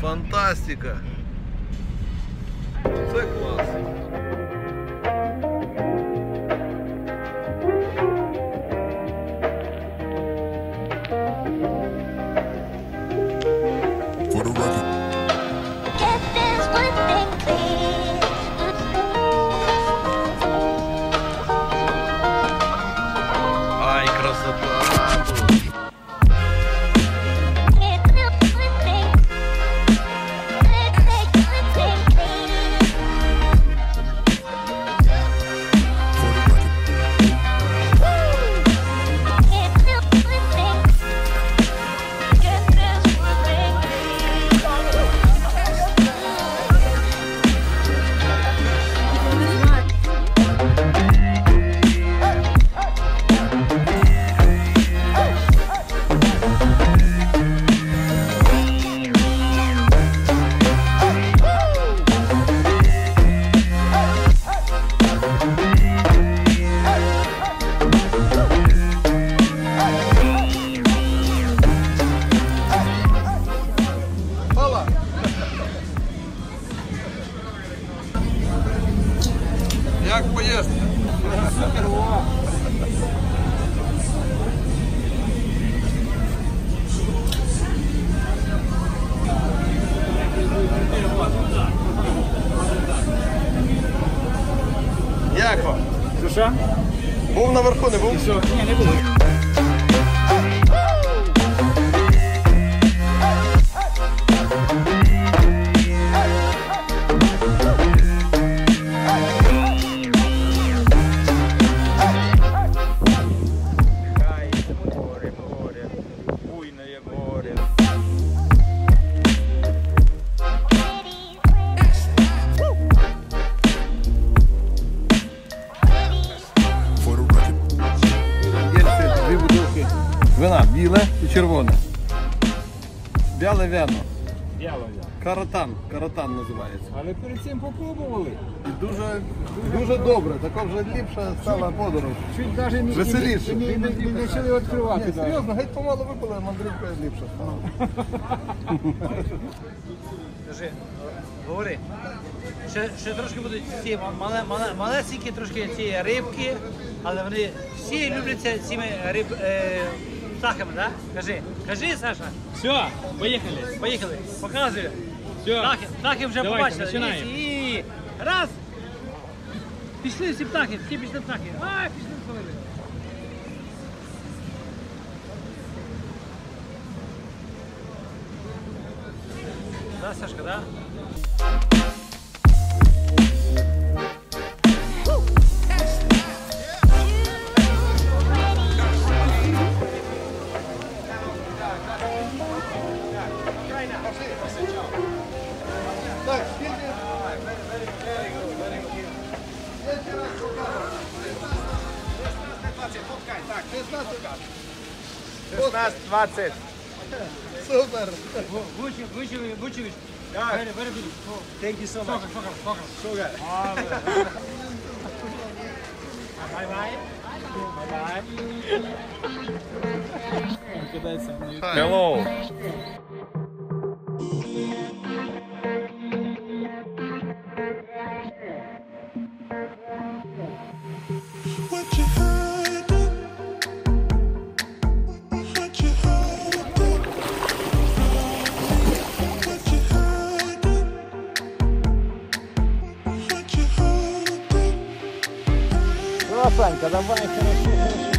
Фантастика! Це клас! Ай, красота! Як поїздка? Супер! Як вам? Що? Був наверху, не був? Що? Ні, не був. Вина біле і червоне. Біле вино. Каратан називається. Але перед цим попробували. І дуже добре, така вже ліпша стала подорож. Чуть навіть веселіше. не почали відкривати. Ні, серйозно, геть помало випили, мандрівка ліпша стала. Скажи, говори. Ще трошки будуть ці малесенькі трошки ці рибки, але вони всі любляться цими птахами, так? Кажи, Саша. Все, поїхали. Поїхали, показуй. Все. Птахи вже Давайте, побачили. починаємо. І раз. Пішли всі птахи, пішли птахи. Ай, пішли птахи. Да, Сашка, да? Так, скільки? 16-20. Супер! Вучевич. Very good. Thank you so much. Sugar. Bye-bye. Hello! Санька, давай, хорошо.